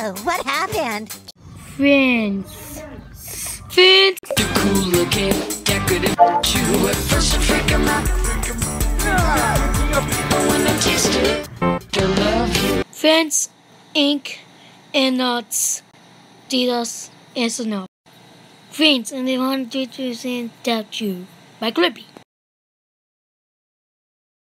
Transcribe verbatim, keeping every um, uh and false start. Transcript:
Whoa, what happened? Frinds. Frinds. The cool looking, decorative. You at first you freak 'em out. But when they taste it, they'll love you. Frinds, ink, and nuts, Adidas, and Snow. Frinds, and they want to do that you by Clippy.